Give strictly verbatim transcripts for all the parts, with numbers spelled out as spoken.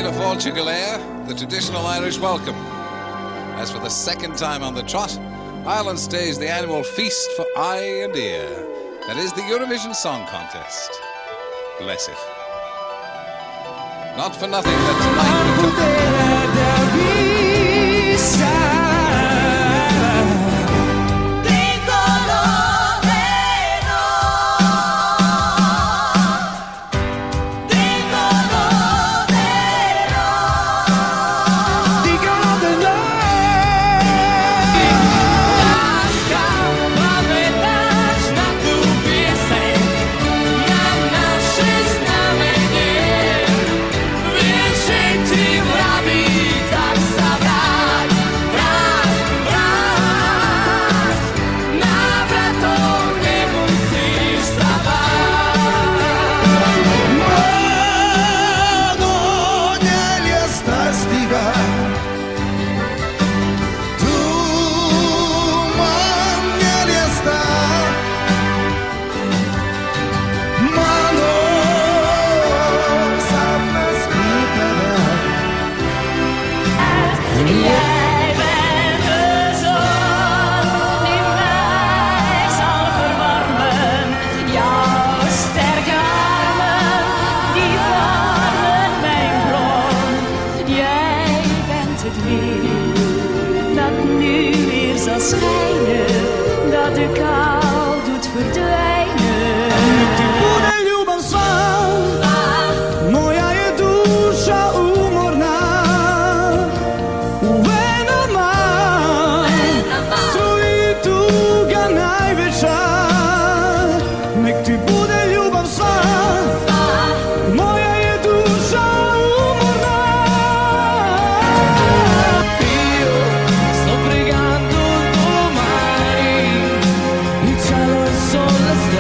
Fianna Fáil Chigalair, the traditional Irish welcome. As for the second time on the trot, Ireland stays the annual feast for eye and ear. That is the Eurovision Song Contest. Bless it. Not for nothing that tonight dat nu weer zal schijnen, dat de kou doet verdwijnen. Ty bude ljubav sva, moja je duša umorna. U venama stoji tuga najveća. Nek ti bude ljubav sva, moja je duša umorna. Sto pregando domani, il cielo è sole.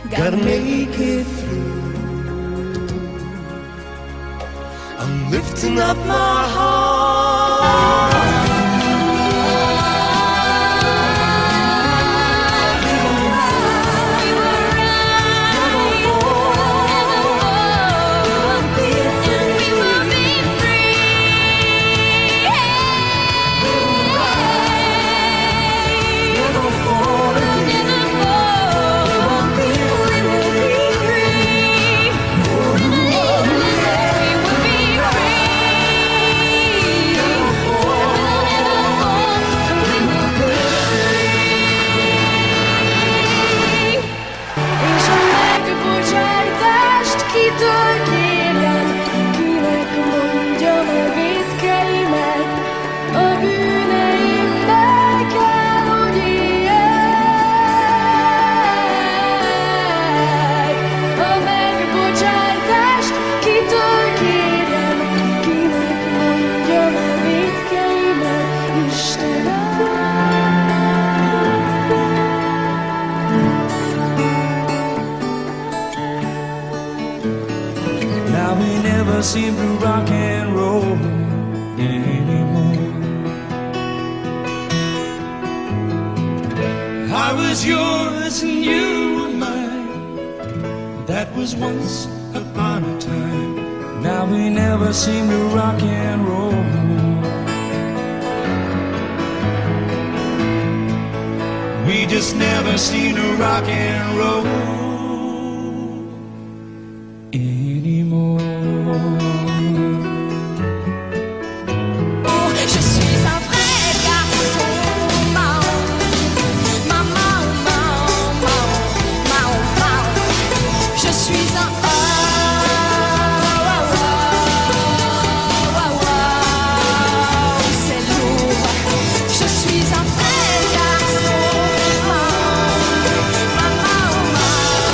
gotta make it through. I'm lifting up my heart. Seem to rock and roll anymore. I was yours and you were mine. That was once upon a time. Now we never seem to rock and roll. We just never seem to rock and roll anymore. Je suis un vrai garçon, maman, maman, maman.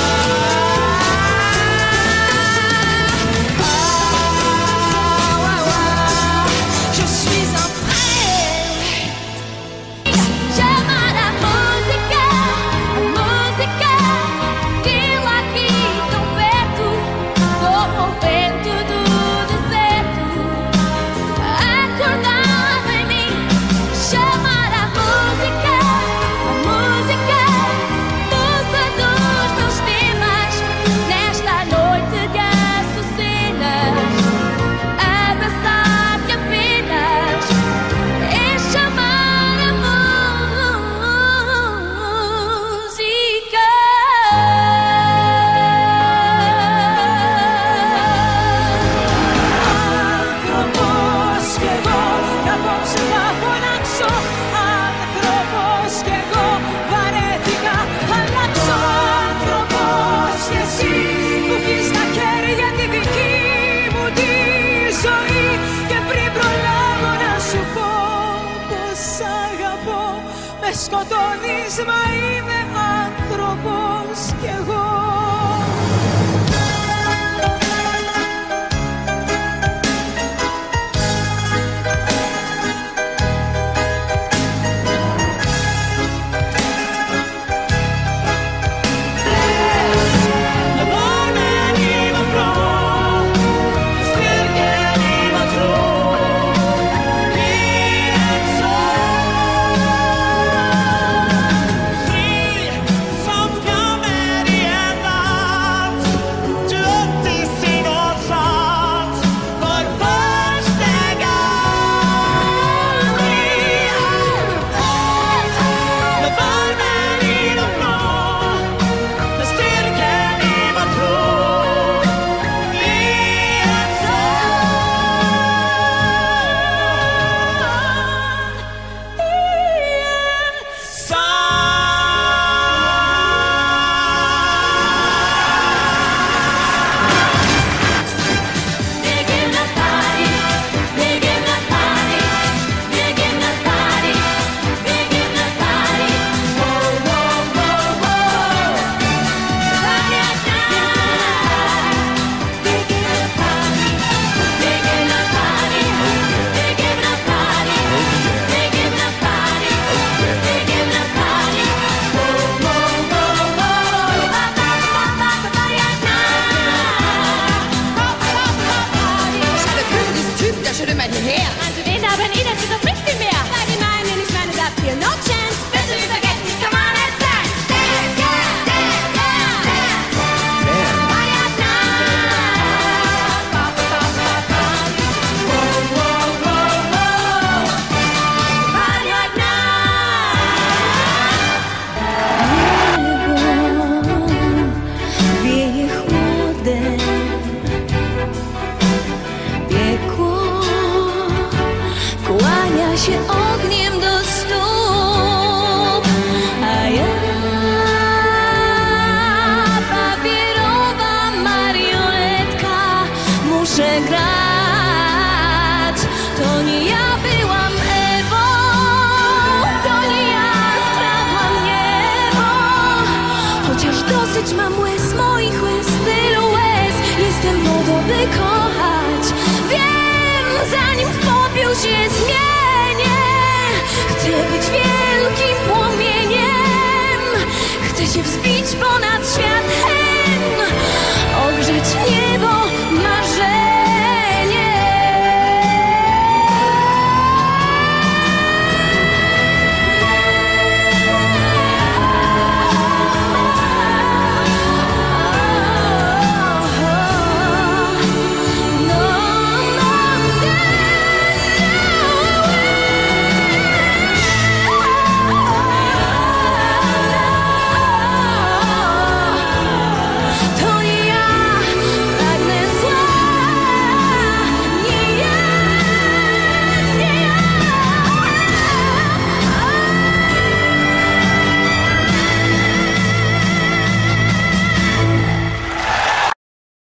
Dosyć mam łez, moich łez, tylu łez. Jestem wodą, by kochać. Wiem, zanim w popiół się zmienię. Chcę być wielkim płomieniem. Chcę się wzbić ponad świat.